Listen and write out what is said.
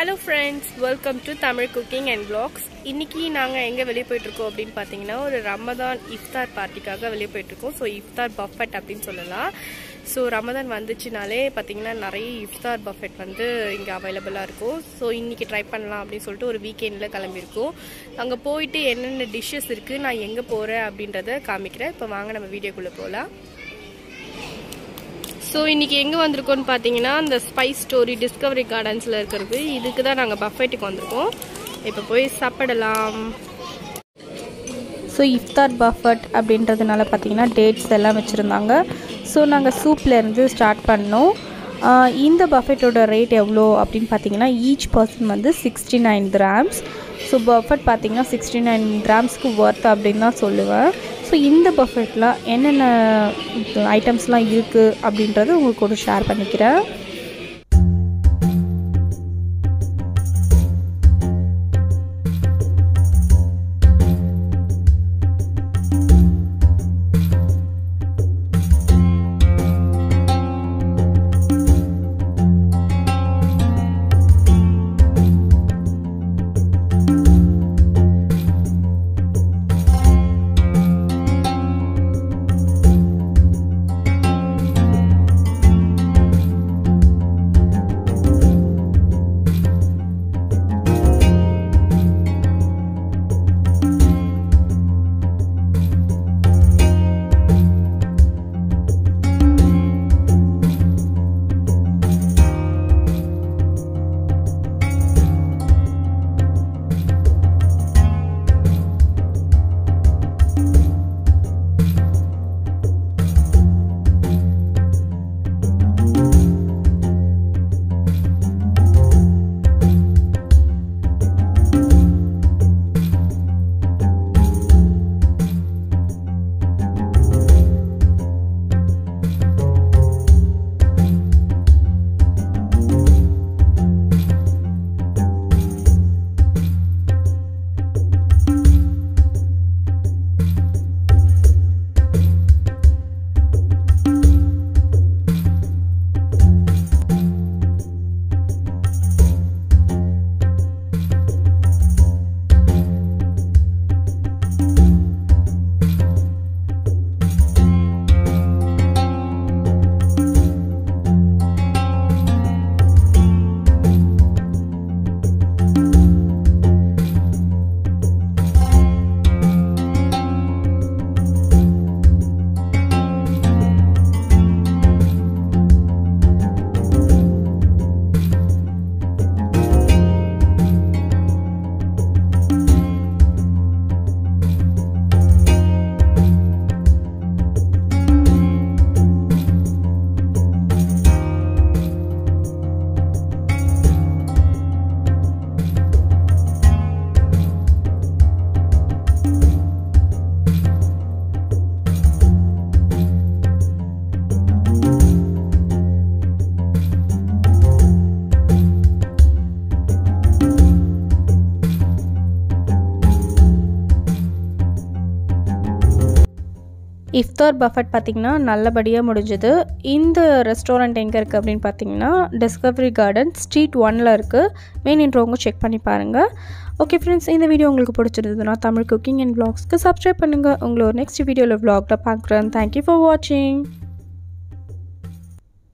Hello friends, welcome to Tamil Cooking and Vlogs. இன்னைக்கு நாங்க எங்க வெளிய போயிட்டு இருக்கோம் அப்படினு பாத்தீங்கன்னா ஒரு ரமதான் இஃப்தார் பார்ட்டிக்காக வெளிய போயிட்டு இருக்கோம். சோ இஃப்தார் பஃபெட் அப்படினு சொல்லலாம். சோ ரமதான் வந்துச்சுனாலே பாத்தீங்கன்னா நிறைய இஃப்தார் பஃபெட் வந்து இங்க அவேலபிளா இருக்கும். சோ இன்னைக்கு ட்ரை பண்ணலாம் அப்படினு சொல்லிட்டு ஒரு வீக்கெண்ட்ல கிளம்பி இருக்கோம். அங்க போயிட்டு என்னென்ன டிஷஸ் இருக்கு, நான் எங்க போறேன் அப்படின்றத காமிக்கிறேன். இப்போ வாங்க நம்ம வீடியோக்குள்ள போலாம். ஸோ இன்றைக்கி எங்கே வந்திருக்கோன்னு பார்த்தீங்கன்னா அந்த ஸ்பைஸ் ஸ்டோரி டிஸ்கவரி கார்டன்ஸில் இருக்கிறது. இதுக்கு தான் நாங்கள் பஃபெட்டுக்கு வந்திருக்கோம். இப்போ போய் சாப்பிடலாம். ஸோ இஃப்தார் பஃபெட் அப்படின்றதுனால பார்த்தீங்கன்னா டேட்ஸ் எல்லாம் வச்சுருந்தாங்க. ஸோ நாங்கள் சூப்லேருந்து ஸ்டார்ட் பண்ணோம். இந்த பஃபெட்டோட ரேட் எவ்வளோ அப்படின்னு பார்த்தீங்கன்னா ஈச் பர்சன் வந்து 69 grams. ஸோ பஃபெட் பார்த்தீங்கன்னா 69 gramsக்கு ஒர்த் அப்படின்னு தான் சொல்லுவேன். ஸோ இந்த பஃபெட்டில் என்னென்ன ஐட்டம்ஸ்லாம் இருக்குது அப்படின்றத உங்களுக்கு ஒரு ஷேர் பண்ணிக்கிறேன். இஃப்தார் பஃபெட் பார்த்திங்கன்னா நல்லபடியாக முடிஞ்சுது. இந்த ரெஸ்டாரண்ட் எங்கே இருக்குது அப்படின்னு பார்த்தீங்கன்னா டிஸ்கவரி கார்டன் ஸ்ட்ரீட் 1ல் இருக்குது. வேணுன்றவங்க செக் பண்ணி பாருங்கள். ஓகே ஃப்ரெண்ட்ஸ், இந்த வீடியோ உங்களுக்கு பிடிச்சிருந்ததுன்னா தமிழ் குக்கிங் அண்ட் vlogsக்கு சப்ஸ்கிரைப் பண்ணுங்கள். உங்களை ஒரு நெக்ஸ்ட் வீடியோவில் vlogல பார்க்குறேன். தேங்க்யூ ஃபார் வாட்சிங்.